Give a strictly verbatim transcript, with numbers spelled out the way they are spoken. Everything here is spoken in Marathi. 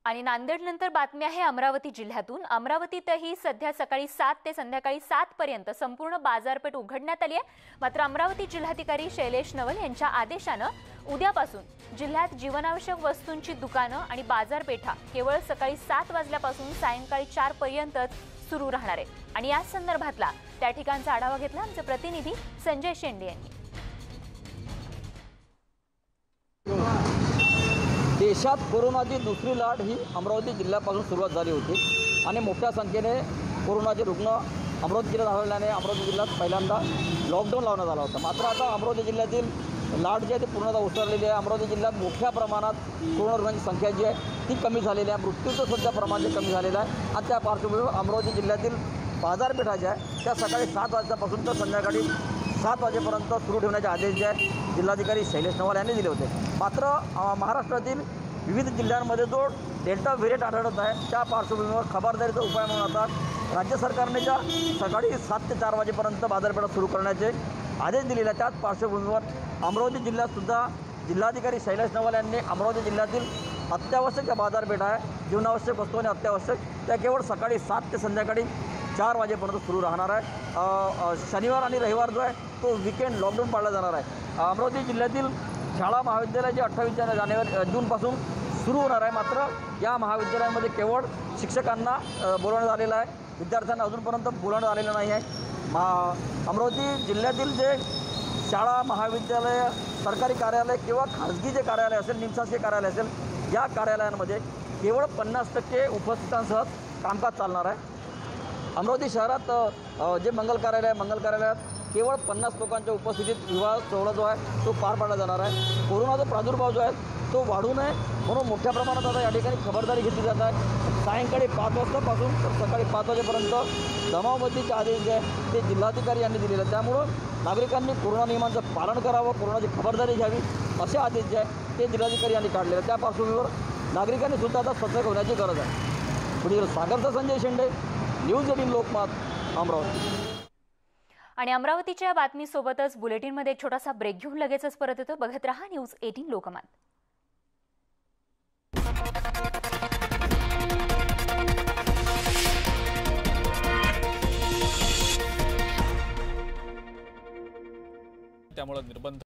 आणि नांदेडनंतर बातमी आहे अमरावती जिल्ह्यातून। अमरावतीतही सध्या सकाळी सात ते संध्याकाळी सात पर्यंत संपूर्ण बाजारपेठ उघडण्यात आली आहे। मात्र अमरावती जिल्हाधिकारी शैलेश नवल यांच्या आदेशानं उद्यापासून जिल्ह्यात जीवनावश्यक वस्तूंची दुकानं आणि बाजारपेठा केवळ सकाळी सात वाजल्यापासून सायंकाळी चार पर्यंतच सुरू राहणार आहे। आणि या संदर्भातला त्या ठिकाणचा आढावा घेतला आमचे प्रतिनिधी संजय शेंडे यांनी। देशात कोरोनाची दुसरी लाट ही अमरावती जिल्ह्यापासून सुरुवात झाली होती आणि मोठ्या संख्येने कोरोनाचे रुग्ण अमरावती जिल्ह्यात आढळल्याने अमरावती जिल्ह्यात पहिल्यांदा लॉकडाऊन लावण्यात आला होता। मात्र आता अमरावती जिल्ह्यातील लाट जी आहे ती पूर्णतः ओसरलेली आहे। अमरावती जिल्ह्यात मोठ्या प्रमाणात कोरोना रुग्णांची संख्या जी आहे ती कमी झालेली आहे, मृत्यूचं सुद्धा प्रमाण जे कमी झालेलं आहे। आणि त्या पार्श्वभूमीवर अमरावती जिल्ह्यातील बाजारपेठा ज्या आहे त्या सकाळी सात वाजल्यापासून तर संध्याकाळी सात वाजेपर्यंत सुरू ठेवण्याचे आदेश जे आहे जिल्हाधिकारी शैलेश नवल यांनी दिले होते। मात्र महाराष्ट्रातील विविध जिल्ह्यांमध्ये जो डेल्टा व्हेरिएंट आढळत आहे त्या पार्श्वभूमीवर खबरदारीचा उपाय म्हणून आता राज्य सरकारने ज्या सकाळी सात ते चार वाजेपर्यंत बाजारपेठा सुरू करण्याचे आदेश दिलेले आहेत त्याच पार्श्वभूमीवर अमरावती जिल्ह्यातसुद्धा जिल्हाधिकारी शैलेश नवल यांनी अमरावती जिल्ह्यातील अत्यावश्यक ज्या बाजारपेठा आहे जीवनावश्यक वस्तू आणि अत्यावश्यक त्या केवळ सकाळी सात ते संध्याकाळी चार वाजेपर्यंत सुरू राहणार आहे। शनिवार आणि रविवार जो आहे तो विकेंड लॉकडाऊन पाळला जाणार आहे। अमरावती जिल्ह्यातील शाळा महाविद्यालय जे अठ्ठावीस जानेवारी जूनपासून सुरू होणार आहे। मात्र या महाविद्यालयामध्ये केवळ शिक्षकांना बोलवण्यात आलेलं आहे, विद्यार्थ्यांना अजूनपर्यंत बोलवण्यात आलेलं नाही आहे। मा अमरावती जिल्ह्यातील जे शाळा महाविद्यालय सरकारी कार्यालय किंवा खाजगी जे कार्यालय असेल निमशासकीय कार्यालय असेल या कार्यालयांमध्ये केवळ पन्नास टक्के उपस्थितांसह कामकाज चालणार आहे। अमरावती शहरात जे मंगल कार्यालय आहे मंगल कार्यालयात केवळ पन्नास लोकांच्या उपस्थितीत विवाह सोहळा जो आहे तो पार पाडला जाणार आहे। कोरोनाचा प्रादुर्भाव जो आहे तो वाढू नये म्हणून मोठ्या प्रमाणात आता या ठिकाणी खबरदारी घेतली जात आहे। सायंकाळी पाच वाजतापासून तर सकाळी पाच वाजेपर्यंत जमावबंदीचे आदेश जे आहे ते जिल्हाधिकारी यांनी दिलेले आहेत। त्यामुळं नागरिकांनी कोरोना नियमांचं पालन करावं, कोरोनाची खबरदारी घ्यावी असे आदेश जे आहे ते जिल्हाधिकारी यांनी काढलेले आहेत। त्या पार्श्वभूमीवर नागरिकांनी सुद्धा आता सतर्क होण्याची गरज आहे। पुढील सागरचा संजय शेंडे, न्यूज एटीन लोकमत, अमरावती। आणि अमरावतीच्या बातमीसोबतच बुलेटिनमध्ये एक छोटासा ब्रेक घेऊन लगेचच परत येतो। बघत रहा न्यूज एटीन लोकमत। त्यामुळे निर्बंध